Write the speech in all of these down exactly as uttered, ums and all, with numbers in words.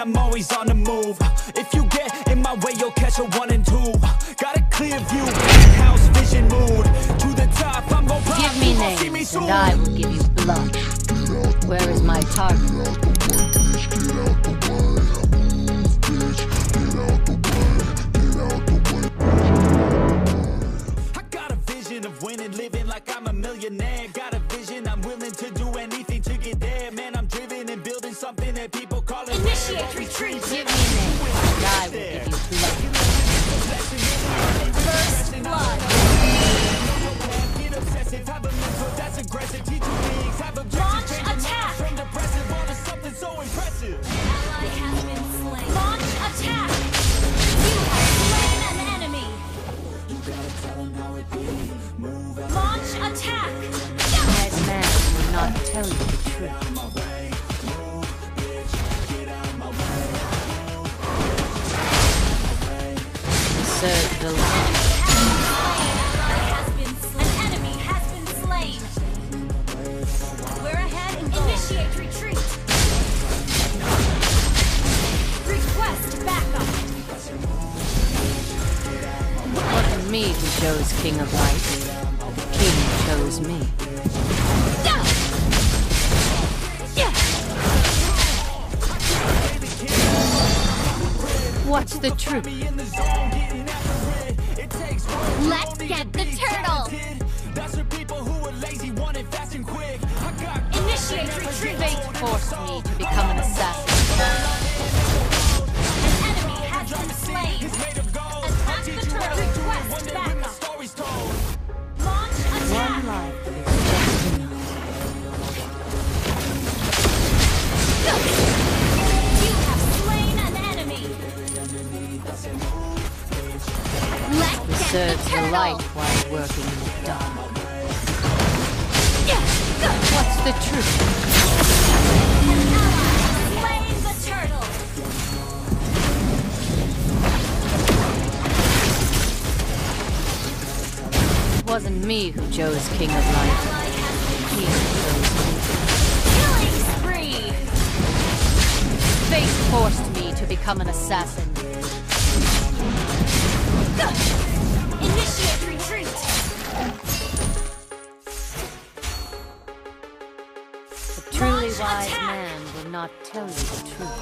I'm always on the move. If you get in my way, you'll catch a one and two. Got a clear view, house vision mood. To the top, I'm gon' pop. Give me names, and I will give you blood. Where is my target? I got a vision of winning, living like I'm a millionaire. Got a vision, I'm willing to do anything to get there. Man, I'm driven and building something that people call it. Initiate retreat. Give me names, and I will give you blood. First blood. Get obsessive, have a mentor that's aggressive. Teach you things, have Launch objectives. attack. From depressive on to something so impressive. Ally has been slain. Launch attack. You have slain an enemy. You gotta tell them how it be. Move out. Launch attack. That man will not tell you the truth. Out my way. Move, bitch. Get out my way. Serve the light. Initiate retreat. Request backup. It wasn't me who chose King of Light. The king chose me. What's the truth? Let's get the turtle. That's for people who are lazy, want it fast and quick. Initiate retreat. Fate forced me to become an assassin. An enemy has been slain. Attack the turtle. Request backup. Launch attack. One life is just enough. You have slain an enemy. Let's get Serves the the turtle. light while working in the dark. What's the truth? An ally has slain the turtle. It wasn't me who chose King of Light. He chose me. Killing spree. Fate forced me to become an assassin. Initiate retreat. A truly Launch wise attack. man will not tell you the truth.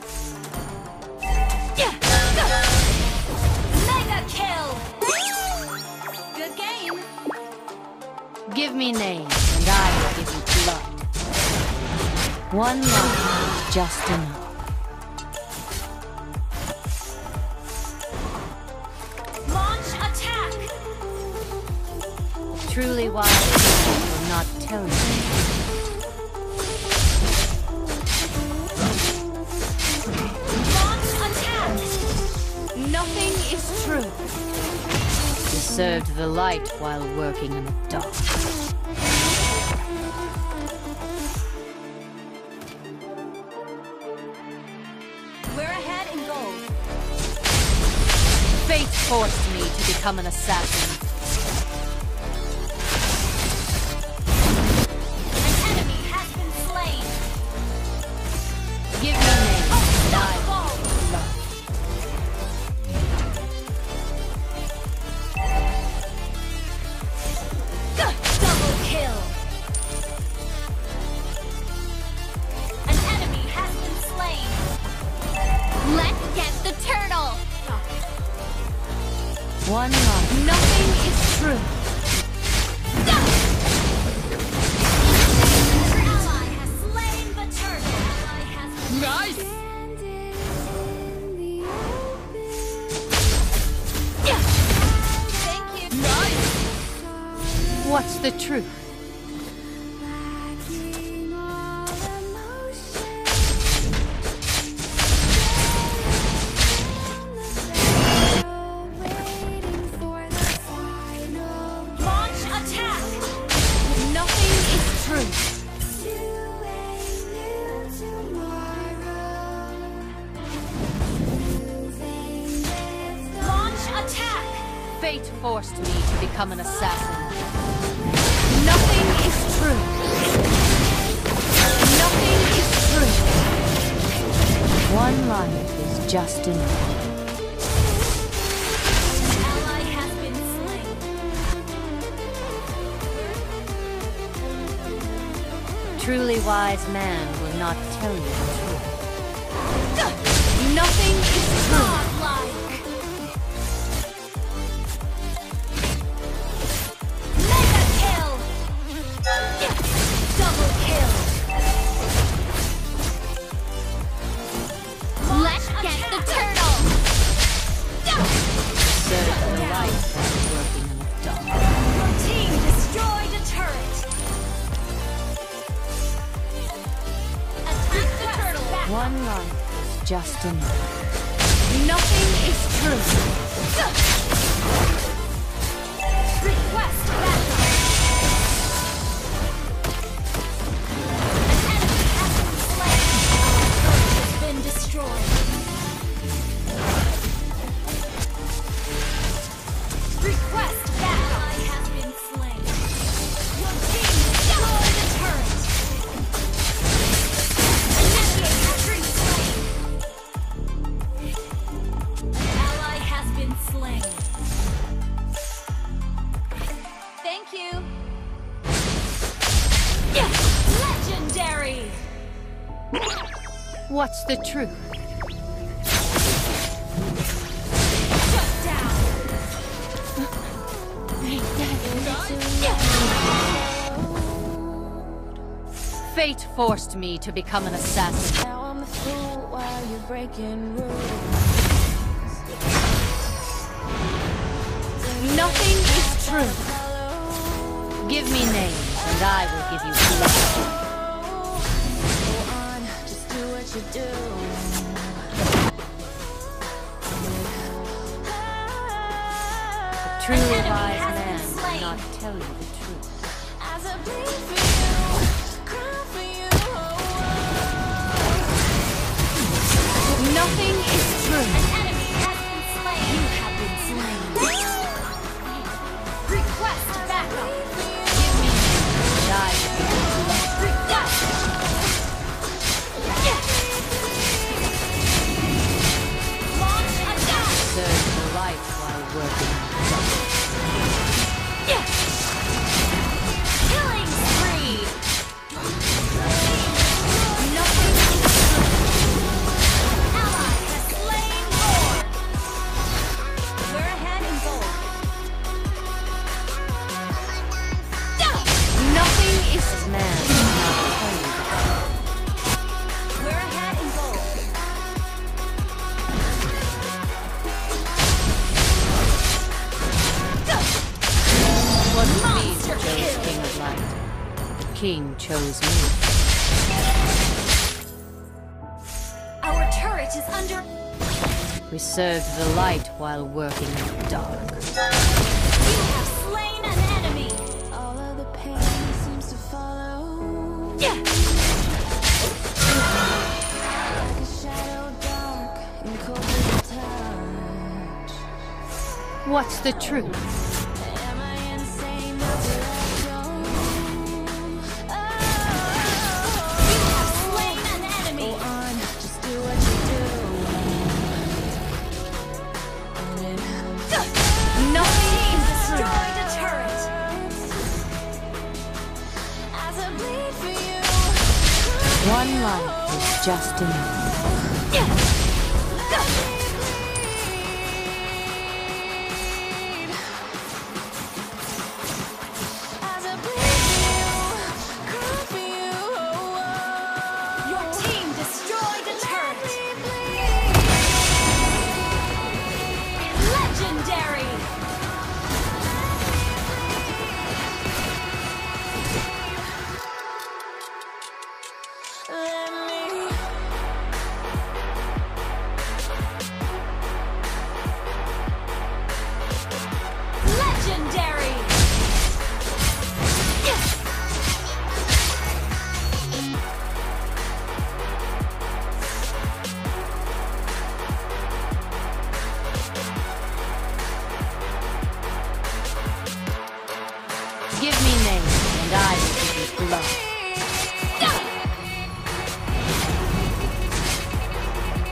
Mega kill. Good game. Give me names, and I will give you blood. One life is just enough. Launch attack. Truly wise man will not tell you the truth. Launch attack. Nothing is true. You served the light while working in the dark. We're ahead in gold. Fate forced me to become an assassin. An enemy has been slain. Give me names, and I Unstoppable. will give you blood. Double kill. An enemy has been slain. Let's get the turtle. One life. Nothing is true. Your ally has slain the turtle. Ally has been Nice! Thank you. Nice! What's the truth? Launch attack. Nothing is true. Launch attack. Fate forced me to become an assassin. Nothing is true. Nothing is true. One life is just enough. Ally has been slain. Truly wise man will not tell you the truth. Nothing is true. Godlike. Mega kill. Double kill. Let's get the turtle. Serve the light while working in the dark. Your team destroyed a turret. Attack the turtle. One life is just enough. Nothing is true. Request backup. An enemy has been slain. Our turret has been destroyed. Request backup. Ally has been slain. Your team destroyed the turret. An enemy has been slain. An ally has been slain. Thank you. Legendary. What's the truth? Shut down. Fate forced me to become an assassin. Now I'm a fool while you're breaking rules. Nothing is true. Give me names, and I will give you blood. Go on, just do what you do. A truly enemy wise has been man will slain. not tell you the truth. As I bleed for you, cry for you. Nothing is true. An enemy has been slain. You have been slain. Request backup. Give me names, and I will give you blood. Request. Launch attack. Serve the light while working in the dark. Killing spree. Nothing is true. Ally has slain Lord. We're ahead in gold. Nothing is man will not tell you the We're ahead in gold. truth. What me Monster chose kill. King of Light. The king chose me. Our turret is under. We served the light while working in the dark. You have slain an enemy. All of the pain seems to follow. Like a shadow dark and cold as a touch. What's the truth? Am I insane? Does it all You have slain an enemy. Go on, just do what you do. Nothing is true. Destroyed a turret. As I bleed for you. One life is just enough. As I bleed for you, cry for you. Your team destroyed a turret. Legendary. Let me. Legendary. Give me names, and I will give you blood.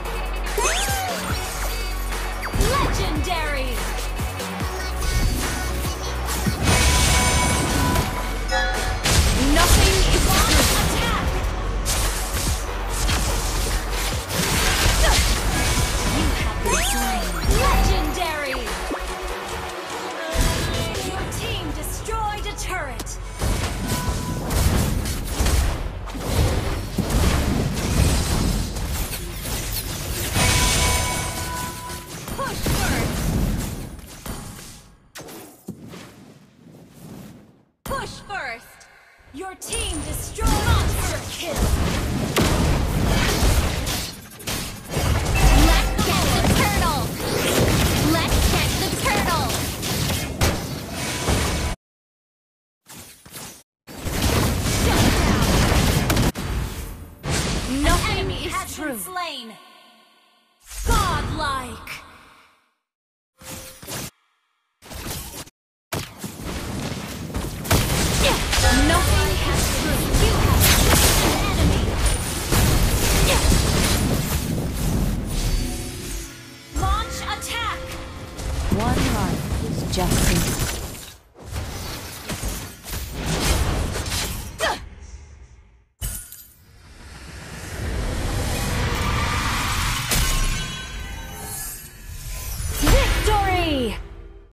Push first. Your team destroyed monster kill. Let's get the turtle. Let's get the turtle. Shut down. Nothing Enemy is has true. been slain. Godlike. Nothing is true. You have slain an enemy. One life is just enough.